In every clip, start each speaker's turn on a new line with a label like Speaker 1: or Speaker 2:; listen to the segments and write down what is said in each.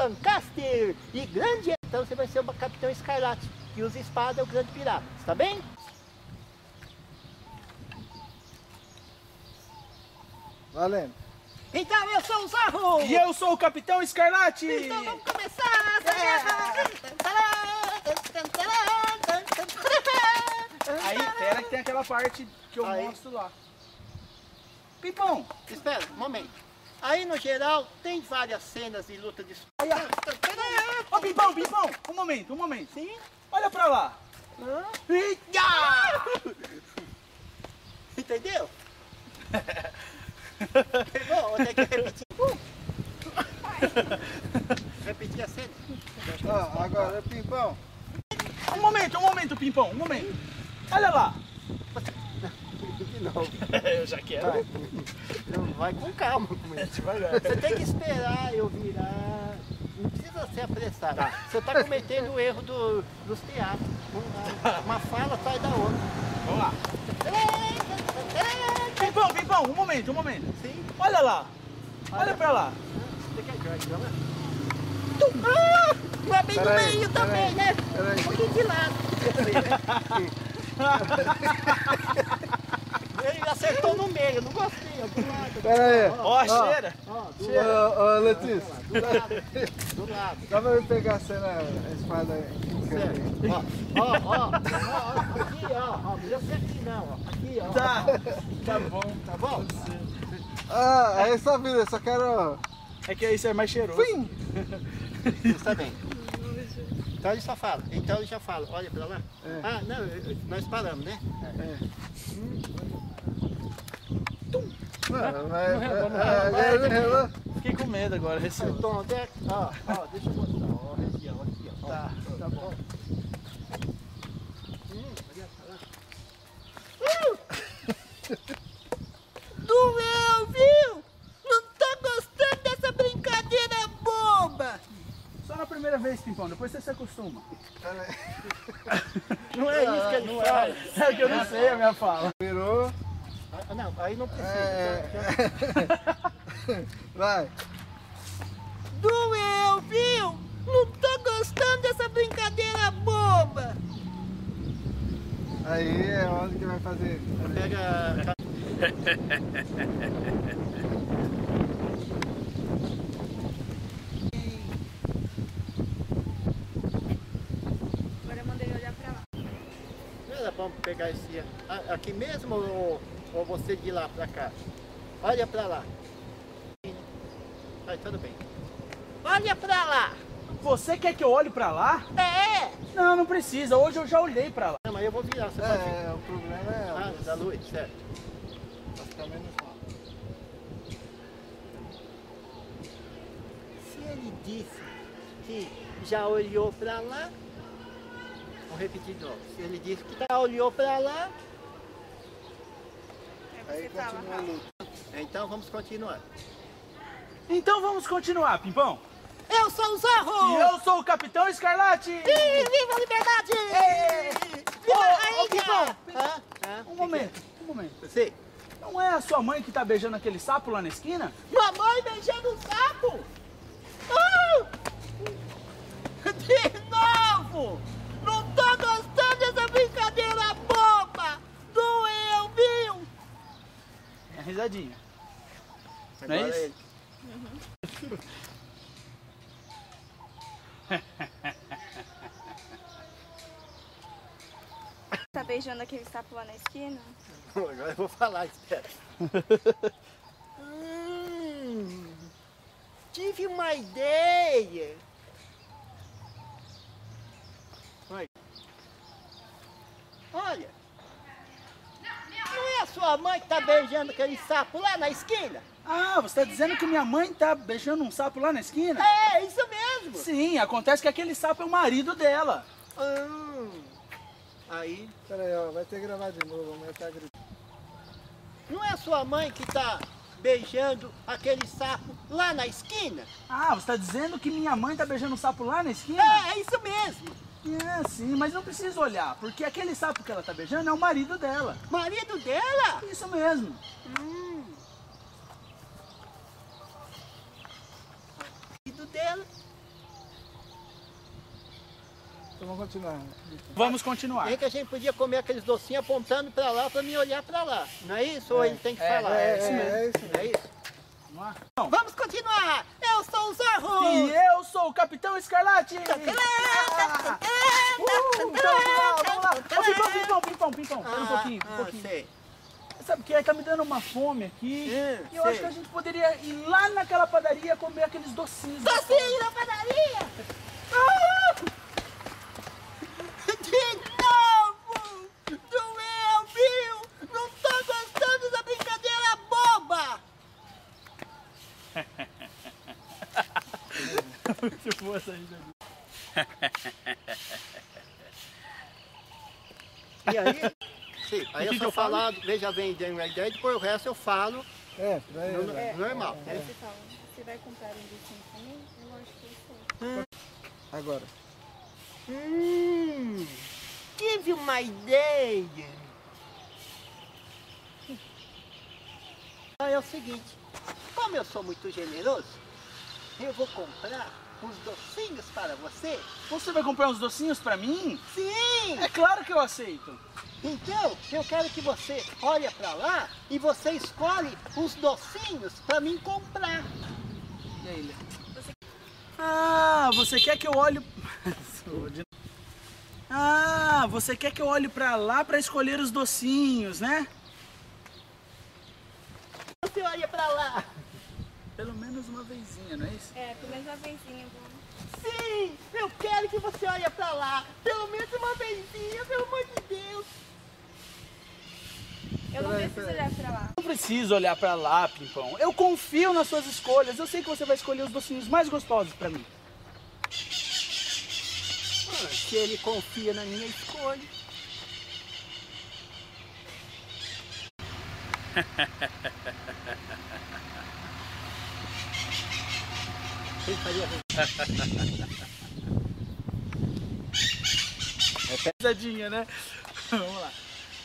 Speaker 1: Lancaster e grande... Então você vai ser o Capitão Escarlate, que usa espada, é o grande pirata, está bem?
Speaker 2: Valendo.
Speaker 1: Então eu sou o Zorro!
Speaker 3: E eu sou o Capitão Escarlate!
Speaker 1: Então vamos começar essa guerra!
Speaker 3: Aí, espera que tem aquela parte que eu mostro lá. Pimpão!
Speaker 1: Espera, um momento. Aí no geral tem várias cenas de luta de espada.
Speaker 3: Ô, Pimpão, Pimpão! Um momento.
Speaker 1: Sim?
Speaker 3: Olha pra lá!
Speaker 1: Entendeu? Bom, vou ter que repetir. Repetir a cena.
Speaker 2: Ó, agora, Pimpão.
Speaker 3: Um momento, Pimpão, um momento. Olha lá!
Speaker 2: De novo.
Speaker 3: Eu já quero.
Speaker 1: Vai com calma. Você tem que esperar eu virar. Não precisa se apressar. Você está cometendo o erro dos teatros. Uma fala sai da outra.
Speaker 3: Vamos lá. Pimpão, um momento.
Speaker 1: Sim.
Speaker 3: Olha lá. Olha pra lá.
Speaker 1: Você quer jogar a câmera? Não é bem no meio também, né? Um pouquinho de lado. Ele acertou no meio, não gostei, ó, do lado.
Speaker 2: Pera aí.
Speaker 3: Ó, cheira.
Speaker 2: Ô, Letícia.
Speaker 1: Do lado.
Speaker 2: Dá pra eu pegar a cena, a espada aí.
Speaker 1: Ó, aqui, ó, não precisa ser aqui não, ó, aqui, ó.
Speaker 3: Tá bom.
Speaker 1: Tá bom?
Speaker 2: Ah, é essa vida, eu só quero...
Speaker 3: É que aí você é mais cheiroso.
Speaker 2: Fim!
Speaker 1: Está bem. Então ele só fala, então ele já fala, olha pra lá.
Speaker 2: É.
Speaker 1: Ah, não, nós paramos, né?
Speaker 3: Fiquei com medo agora, receoso.
Speaker 1: Então, onde é? Ó, deixa eu mostrar, ó, região aqui, ó.
Speaker 3: Tá bom.
Speaker 1: Olha pra lá. Doeu, viu? Não tô gostando dessa brincadeira boba.
Speaker 3: Só na primeira vez, Pimpão, depois você se acostuma.
Speaker 1: Não é isso que ele fala.
Speaker 3: É que eu não sei a minha fala.
Speaker 2: Virou.
Speaker 1: Ah, não, aí não precisa.
Speaker 2: Vai.
Speaker 1: Doeu, viu? Não tô gostando dessa brincadeira boba.
Speaker 2: Aí é onde que vai fazer.
Speaker 1: Pega...
Speaker 4: Agora eu mandei ele olhar pra lá.
Speaker 1: Não era bom pegar esse aqui mesmo ou você de lá pra cá? Olha pra lá. Aí, tudo bem. Olha pra lá.
Speaker 3: Você quer que eu olhe pra lá?
Speaker 1: É!
Speaker 3: Não precisa. Hoje eu já olhei pra lá.
Speaker 1: Não, mas eu vou virar. Você pode vir.
Speaker 2: O problema é...
Speaker 1: Da luz, certo.
Speaker 2: Vai ficar menos mal.
Speaker 1: Se ele disse que já olhou pra lá, vou repetir de novo. Se ele disse que já olhou pra lá,
Speaker 2: Aí continua a luta.
Speaker 1: então vamos continuar.
Speaker 3: Então vamos continuar, Pimpão.
Speaker 1: Eu sou o Zorro!
Speaker 3: E eu sou o Capitão Escarlate.
Speaker 1: Viva a liberdade! Viva a
Speaker 3: Pimpão,
Speaker 1: ilha!
Speaker 3: um momento.
Speaker 1: Sim.
Speaker 3: Não é a sua mãe que tá beijando aquele sapo lá na esquina?
Speaker 1: Mamãe beijando o sapo! De novo! Não tô gostando dessa brincadeira boba! Doeu, viu?
Speaker 3: É a risadinha. Não é isso?
Speaker 4: Tá beijando aquele sapo lá na esquina?
Speaker 1: Agora eu vou falar, espera. Tive uma ideia. Olha, não é a sua mãe que tá beijando aquele sapo lá na esquina?
Speaker 3: Ah, você tá dizendo que minha mãe tá beijando um sapo lá na esquina?
Speaker 1: É, isso mesmo.
Speaker 3: Sim, acontece que aquele sapo é o marido dela.
Speaker 1: Aí,
Speaker 2: Pera aí, ó, vai ter que gravar de novo, amanhã tá gritando.
Speaker 1: não é a sua mãe que tá beijando aquele sapo lá na esquina?
Speaker 3: Ah, você tá dizendo que minha mãe tá beijando um sapo lá na esquina?
Speaker 1: É isso mesmo.
Speaker 3: É, sim, mas não precisa olhar, porque aquele sapo que ela tá beijando é o marido dela.
Speaker 1: Marido dela?
Speaker 3: Isso mesmo.
Speaker 1: Marido dela.
Speaker 2: Então vamos continuar.
Speaker 3: Vamos continuar.
Speaker 1: É que a gente podia comer aqueles docinhos apontando pra lá, pra mim olhar pra lá. Não é isso? Ou ele tem que falar?
Speaker 2: É isso mesmo.
Speaker 1: É isso?
Speaker 3: Vamos lá?
Speaker 1: Vamos continuar! Eu sou o Zorro!
Speaker 3: E eu sou o Capitão Escarlate! Então vamos lá! Ô, Pimpão, espera um pouquinho,
Speaker 1: Sei.
Speaker 3: Sabe que tá me dando uma fome aqui. E eu
Speaker 1: sei.
Speaker 3: acho que a gente poderia ir lá naquela padaria comer aqueles docinhos.
Speaker 1: Docinho na padaria! De novo! Doeu, viu? Não tô gostando da brincadeira boba!
Speaker 3: Muito boa essa risa.
Speaker 1: E aí? Sim, aí
Speaker 3: O que
Speaker 1: eu
Speaker 3: que
Speaker 1: só
Speaker 3: eu falo?
Speaker 1: falar, veja bem, dei uma ideia, depois o resto eu falo
Speaker 2: Pra ele.
Speaker 1: normal.
Speaker 4: Aí você fala, você vai comprar um docinho pra mim? Eu acho que eu sei.
Speaker 2: Agora.
Speaker 1: Tive uma ideia. É o seguinte, como eu sou muito generoso, eu vou comprar uns docinhos para você.
Speaker 3: Você vai comprar uns docinhos pra mim?
Speaker 1: Sim!
Speaker 3: É claro que eu aceito.
Speaker 1: Então, eu quero que você olhe para lá e você escolhe os docinhos para mim comprar.
Speaker 3: E aí, Lê? Ah, você quer que eu olhe... Ah, você quer que eu olhe pra lá pra escolher os docinhos, né?
Speaker 1: Você olha para lá.
Speaker 3: Pelo menos uma vezinha, não é isso?
Speaker 4: É, pelo menos uma vezinha, bom.
Speaker 1: Sim, eu quero que você olhe para lá. Pelo menos uma vezinha, pelo amor de Deus.
Speaker 4: Eu não preciso olhar pra lá.
Speaker 3: Não preciso olhar pra lá, Pimpão. Eu confio nas suas escolhas. Eu sei que você vai escolher os docinhos mais gostosos pra mim.
Speaker 1: Se ele confia na minha escolha. Quem faria?
Speaker 3: É pesadinha, né? Vamos lá.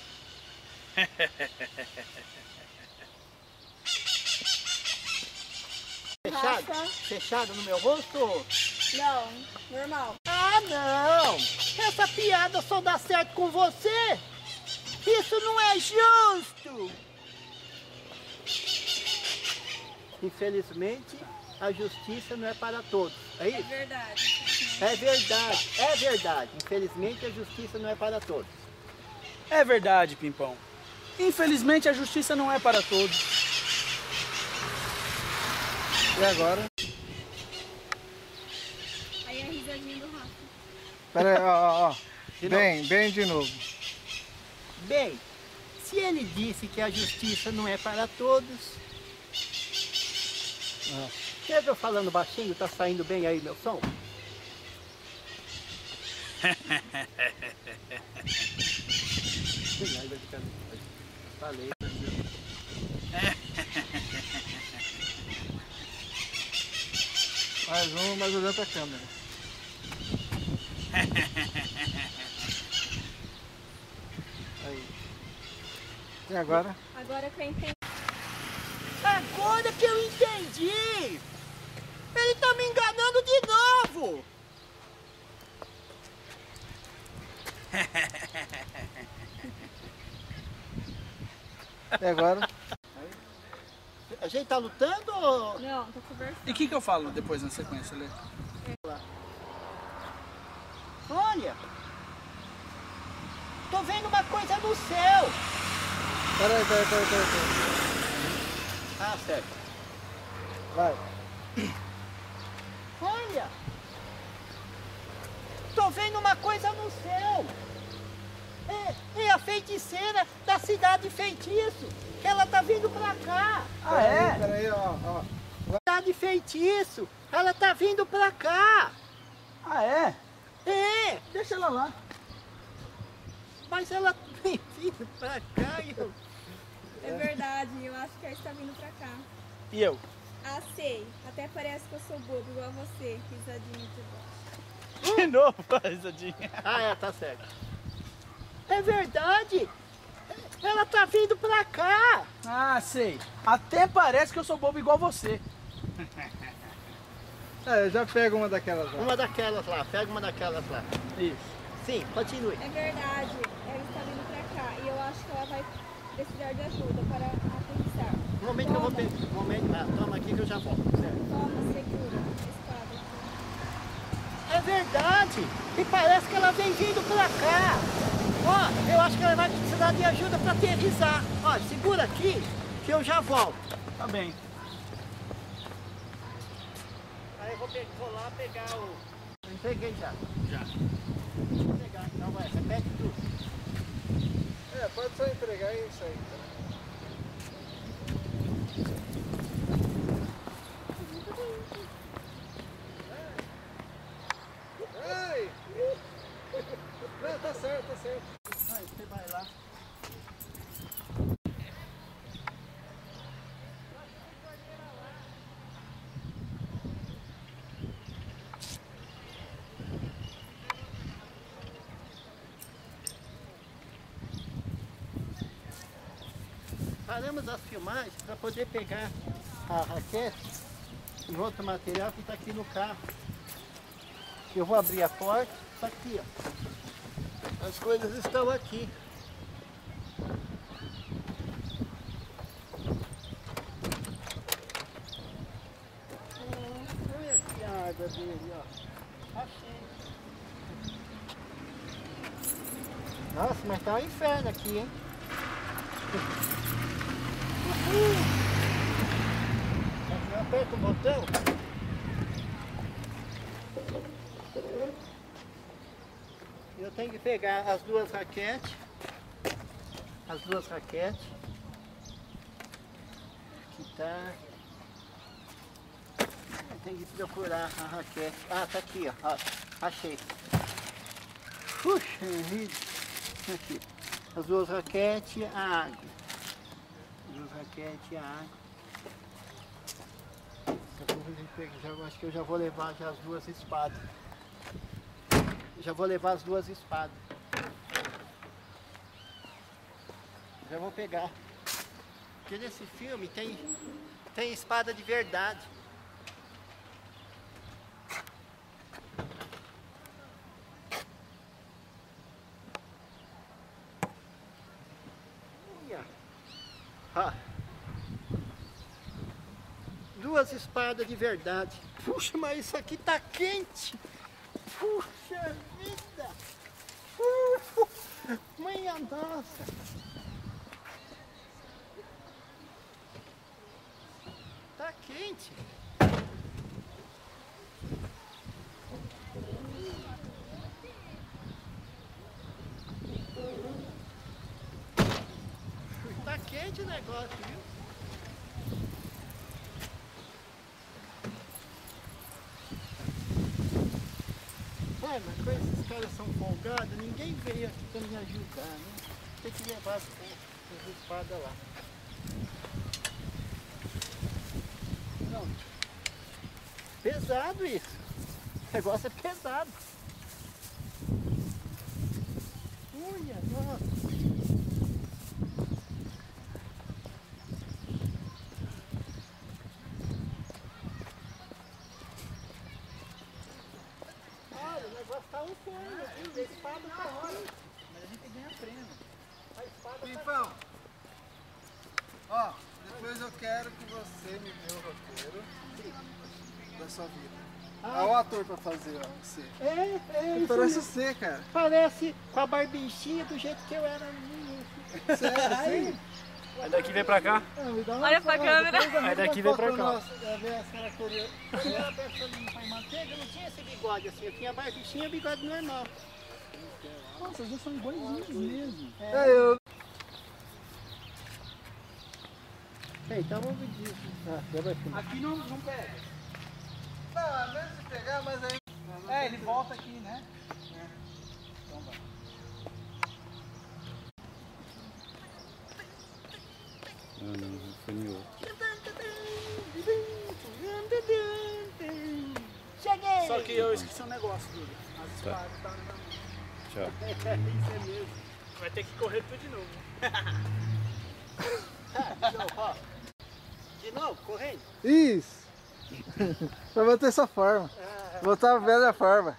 Speaker 1: Fechado?
Speaker 4: Rafa.
Speaker 1: Fechado no meu rosto?
Speaker 4: Não, normal.
Speaker 1: Ah, não! Essa piada só dá certo com você! Isso não é justo! Infelizmente, a justiça não é para todos. É
Speaker 4: É
Speaker 1: isso?
Speaker 4: verdade.
Speaker 1: É verdade, é verdade. Infelizmente, a justiça não é para todos.
Speaker 3: É verdade, Pimpão. Infelizmente, a justiça não é para todos.
Speaker 2: E agora?
Speaker 4: Aí a risadinha do Rafa.
Speaker 2: Pera aí, ó.
Speaker 1: De
Speaker 2: Bem de novo.
Speaker 1: Bem, se ele disse que a justiça não é para todos... Quer ver eu falando baixinho? Tá saindo bem aí meu som? Falei.
Speaker 2: Mais um, mas olhando pra câmera. Aí. E agora?
Speaker 4: Agora que eu entendi.
Speaker 1: Agora que eu entendi! Ele tá me enganando de novo!
Speaker 2: E agora?
Speaker 1: A gente tá lutando ou...
Speaker 4: Não, tô conversando.
Speaker 3: E o que eu falo depois na sequência, Lê?
Speaker 1: Olha! Tô vendo uma coisa no céu!
Speaker 2: Pera aí.
Speaker 1: Ah, certo.
Speaker 2: Vai.
Speaker 1: Olha! Tô vendo uma coisa no céu! É a feiticeira da cidade feitiço! Ela tá vindo pra cá!
Speaker 3: Ah, é?
Speaker 2: Pera aí, ó.
Speaker 1: Cidade feitiço! Ela tá vindo pra cá!
Speaker 3: Ah, é?
Speaker 1: É!
Speaker 3: Deixa ela lá.
Speaker 1: Mas ela tem vindo pra cá e eu...
Speaker 4: É verdade, eu acho que ela está vindo pra cá.
Speaker 3: E eu?
Speaker 4: Ah, sei. Até parece que eu sou bobo, igual você. Risadinha de volta.
Speaker 3: De novo a risadinha.
Speaker 1: Ah, é, tá certo. É verdade! Ela tá vindo pra cá!
Speaker 3: Ah, sei. Até parece que eu sou bobo igual você.
Speaker 2: É, já pega uma daquelas lá.
Speaker 1: Uma daquelas lá, pega uma daquelas lá.
Speaker 3: Isso.
Speaker 1: Sim, continue.
Speaker 4: É verdade, ela está vindo pra cá e eu acho que ela vai precisar de ajuda para aterrissar.
Speaker 1: Um momento que eu vou
Speaker 4: Toma.
Speaker 1: pegar. Um momento, toma aqui que eu já volto. Certo.
Speaker 4: Toma, segura a espada.
Speaker 1: É verdade! E parece que ela vem vindo pra cá. Ó, eu acho que ela vai precisar de ajuda pra aterrissar. Ó, segura aqui que eu já volto.
Speaker 3: Tá bem.
Speaker 1: Aí eu vou lá pegar o... Eu entreguei já. Já. Vou pegar, então vai, repete tudo.
Speaker 2: É, pode só entregar isso aí. Ai! Não, tá certo, tá certo.
Speaker 1: Aí você vai lá. Paramos as filmagens para poder pegar a raquete e outro material que está aqui no carro. Eu vou abrir a porta, está aqui, ó. As coisas estão aqui. Olha aqui a água dele, ó. Achei. Nossa, mas tá um inferno aqui, hein? Eu aperto o botão. Eu tenho que pegar as duas raquetes. As duas raquetes. Aqui tá. Eu tenho que procurar a raquete. Ah, tá aqui, ó. Achei. Puxa vida. Aqui. As duas raquetes e a água. As duas raquetes e a água. Eu acho que eu já vou levar já as duas espadas. Já vou levar as duas espadas. Já vou pegar. Porque nesse filme tem espada de verdade. Olha. Ah. Duas espadas de verdade. Puxa, mas isso aqui tá quente. Puxa vida. Minha nossa. Tá quente. Tá quente o negócio, viu? Ai, mas com esses caras são folgados, ninguém veio aqui pra me ajudar, né? Tem que levar as espadas lá. Pronto. Pesado isso. O negócio é pesado. Olha, nossa. Olha, o negócio tá um forno aqui, a espada tá hora.
Speaker 3: Mas a gente ganha prêmio.
Speaker 1: A espada tá...
Speaker 2: Pimpão, ó, depois eu quero que você me dê o roteiro da sua vida.
Speaker 1: Ah.
Speaker 2: É o ator pra fazer, ó, você.
Speaker 1: É isso
Speaker 2: Parece
Speaker 1: mesmo.
Speaker 2: você, cara.
Speaker 1: Parece com a barbichinha do jeito que eu era menino.
Speaker 2: Sério, assim?
Speaker 5: Aí daqui vem pra cá.
Speaker 4: Olha pra câmera.
Speaker 5: Aí daqui vem pra cá.
Speaker 2: Nossa, ver as características.
Speaker 1: Quando eu era pessoa de pai manteiga, eu não tinha esse bigode assim. Eu tinha barbichinha e bigode normal.
Speaker 3: Nossa, os dois são iguaizinhos mesmo.
Speaker 2: É, eu...
Speaker 1: Então vamos disso. Ah, já vai filmar.
Speaker 3: Aqui não pega.
Speaker 2: Não, às vezes de pegar, mas aí...
Speaker 3: É, ele volta aqui, né? Então vai.
Speaker 5: Não, foi em outro.
Speaker 1: Cheguei!
Speaker 3: Só que eu esqueci um negócio, Duda. As
Speaker 5: Tá.
Speaker 3: espadas estavam na minha mão.
Speaker 5: Tchau.
Speaker 1: Isso é mesmo.
Speaker 3: Vai ter que correr tudo de novo.
Speaker 1: Ah, de novo, ó. De novo, correndo.
Speaker 2: Isso. Vai manter essa forma. Voltar a velha forma.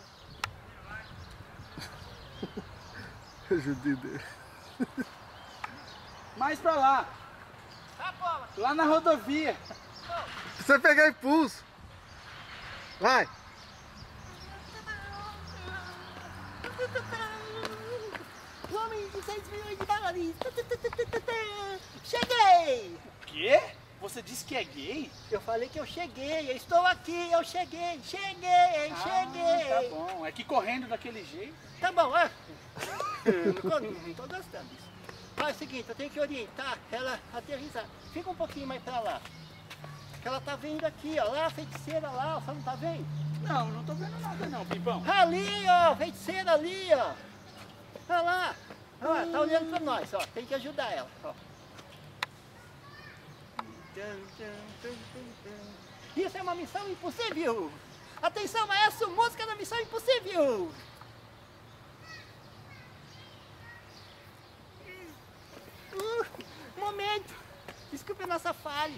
Speaker 2: Ajudei dele.
Speaker 3: Mais pra lá. Lá na rodovia.
Speaker 2: Você pegar impulso. Vai.
Speaker 1: Homem de 6 milhões de dólares. Cheguei!
Speaker 3: Quê? Você disse que é gay?
Speaker 1: Eu falei que eu cheguei, eu estou aqui, eu cheguei, cheguei.
Speaker 3: Tá bom. É que correndo daquele jeito.
Speaker 1: Tá bom, não tô gostando disso. Mas é o seguinte, eu tenho que orientar ela a aterrissar. Fica um pouquinho mais pra lá. Que ela tá vindo aqui, ó. Lá a feiticeira lá, você não tá vendo?
Speaker 3: Não, não tô vendo nada não, Pimpão.
Speaker 1: Ali, ó, feiticeira ali, ó. Olha lá. Ó, tá olhando pra nós, ó. Tem que ajudar ela, ó. Isso é uma missão impossível. Atenção, maestro, música da missão impossível. Momento. Desculpe a nossa falha.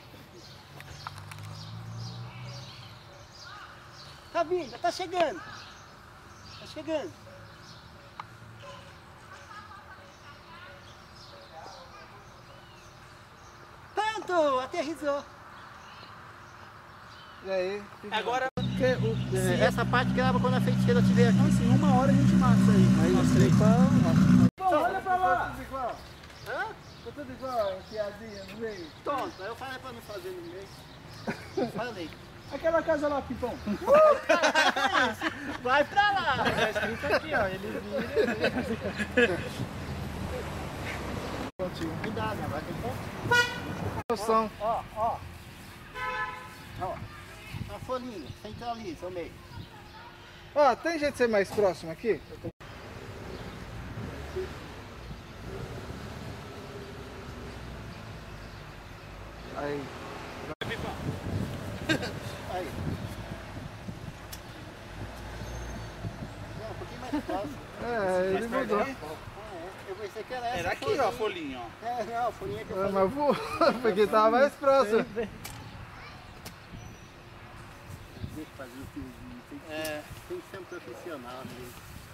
Speaker 1: Tá vindo, tá chegando. Tá chegando. Pronto, aterrissou.
Speaker 2: E aí?
Speaker 3: Agora,
Speaker 1: Essa parte grava quando a feiticeira estiver aqui.
Speaker 3: assim, 1 hora a gente mata isso aí.
Speaker 2: Aí
Speaker 3: Nós
Speaker 2: você
Speaker 3: três.
Speaker 2: Bom,
Speaker 3: olha pra lá.
Speaker 2: Tá tudo igual.
Speaker 1: Hã?
Speaker 2: Tá tudo igual, piadinha no meio.
Speaker 1: Tonto, eu falei pra não fazer no meio. Falei.
Speaker 3: Aquela casa lá, Pimpão.
Speaker 1: Vai pra lá.
Speaker 5: Tá escrito aqui, ó. Ele vira.
Speaker 1: Cuidado, agora tem que...
Speaker 2: Noção.
Speaker 1: Ó. A folhinha, centraliza o meio.
Speaker 2: Ó, tem jeito de ser mais próximo aqui? Aí.
Speaker 1: Aí. Não, um pouquinho mais próximo.
Speaker 2: É, ele mudou.
Speaker 1: Eu pensei que era essa.
Speaker 3: Era aqui, ó, a folhinha, ó.
Speaker 1: É, não, a folhinha que eu
Speaker 2: É,
Speaker 1: falei.
Speaker 2: mas voou, porque tava mais próximo.
Speaker 1: Deixa eu fazer o que tem que ser um profissional mesmo.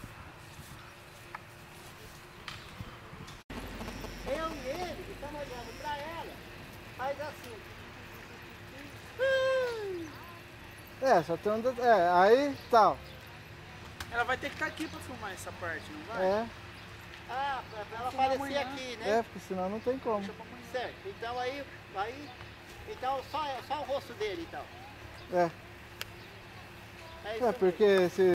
Speaker 1: Eu e ele, que estamos olhando pra ela, faz assim.
Speaker 2: É, só tem um... É, aí tal.
Speaker 3: Ela vai ter que estar aqui pra filmar essa parte, não vai?
Speaker 2: É,
Speaker 1: Ah, pra ela aparecer aqui, né?
Speaker 2: porque senão não tem como.
Speaker 1: Certo, então então só o rosto dele, então.
Speaker 2: É,
Speaker 1: É isso
Speaker 2: porque se